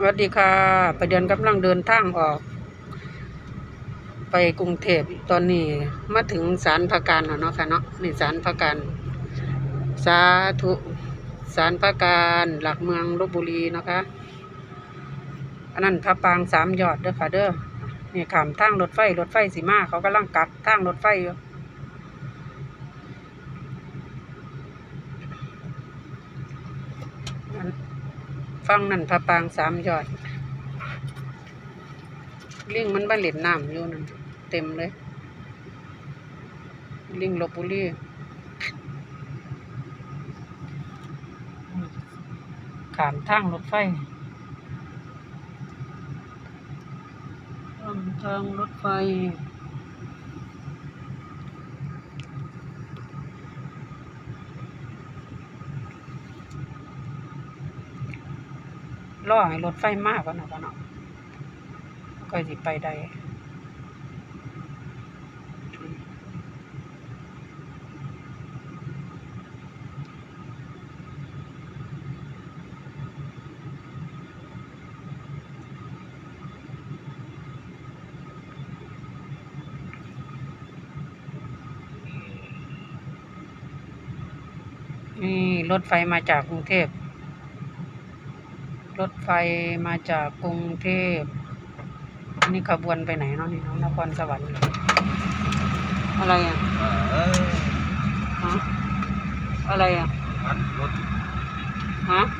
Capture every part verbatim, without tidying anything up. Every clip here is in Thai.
สวัสดีค่ะประเดือนกำลังเดินทางออกไปกรุงเทพตอนนี้มาถึงศาลพระการแล้วเนาะค่ะเนาะนี่ศาลพระการสาธุศาลพระการหลักเมืองลพบุรีนะคะอันนั้นพระปางสามยอดเด้อค่ะเด้อนี่ข้ามทางรถไฟรถไฟสีมาเขากำลังกักทางรถไฟอยู่ฟังนั่นพระปางสามยอดลิงมันบ้าเล่นน้ำอยู่นั่นเต็มเลยลิงลพบุรีข้ามทางรถไฟข้ามทางรถไฟรอให้รถไฟมากกว่านะก่อนเนาะก็สิไปได้นี่รถไฟมาจากกรุงเทพรถไฟมาจากกรุงเทพอันนี้ขบวนไปไหนเนาะนี่น้องนครสวรรค์อะไรอ่ะฮะอะไรอ่ะงัดรถฮะ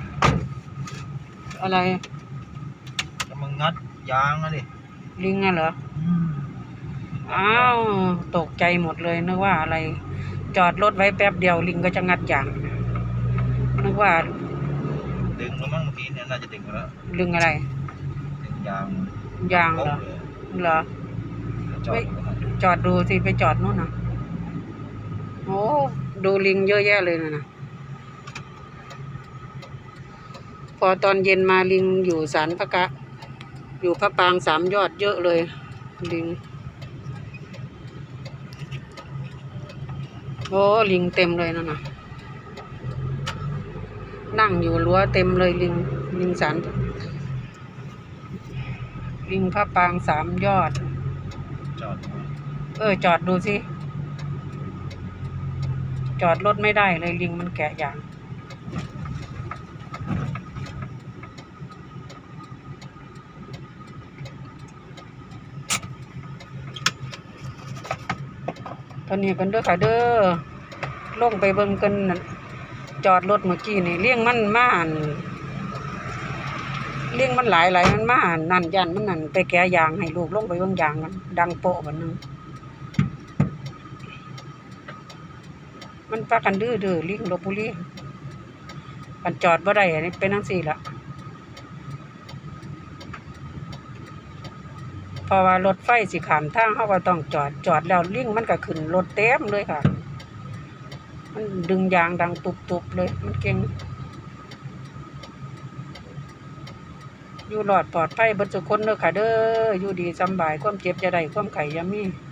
อะไรจะมางัดยางอะดิลิงอ่ะเหรออ้าวตกใจหมดเลยนึกว่าอะไรจอดรถไว้แป๊บเดียวลิงก็จะงัดยางนึกว่าดึงแล้วมั้งเมื่อกี้เนี่ยน่าจะดึงแล้วลิงอะไรดึงยางยางเหรอเหรอไปจอดดูสิไปจอดนู่นนะโอ้ดูลิงเยอะแยะเลยนะนะพอตอนเย็นมาลิงอยู่ศาลพระกะอยู่พระปางสามยอดเยอะเลยลิงโอ้ลิงเต็มเลยนะนะนั่งอยู่รั้วเต็มเลยลิงลิงศาลลิงพระปางสามยอดจอดเออจอดดูสิจอดรถไม่ได้เลยลิงมันแกะยางตอนนี้กันเด้อค่ะเด้อลงไปเบิ่งกันจอดรถเมื่อกี้นี่เลี้ยงมันมาอันเลี้ยงมันหลายหลายมันมาอันนั่นยันมันนั่นไปแกะยางให้ลูกลงไปเบิ่งยางกันดังโปะบัดนึงมันพากันดื้อดื้อลิงลพบุรีกันจอดบ่ได้อันนี้เป็นจังซี่ล่ะเพราะว่ารถไฟสิข้ามทางเขาก็ต้องจอดจอดแล้วลิงมันก็ขึ้นรถเต็มเลยค่ะมันดึงยางดังตุบๆเลยมันเก่งอยู่รอดปลอดภัยเบิดทุกคนเด้อค่ะเด้ออยู่ดีสบายความเจ็บจะได้ความไข้อย่ามี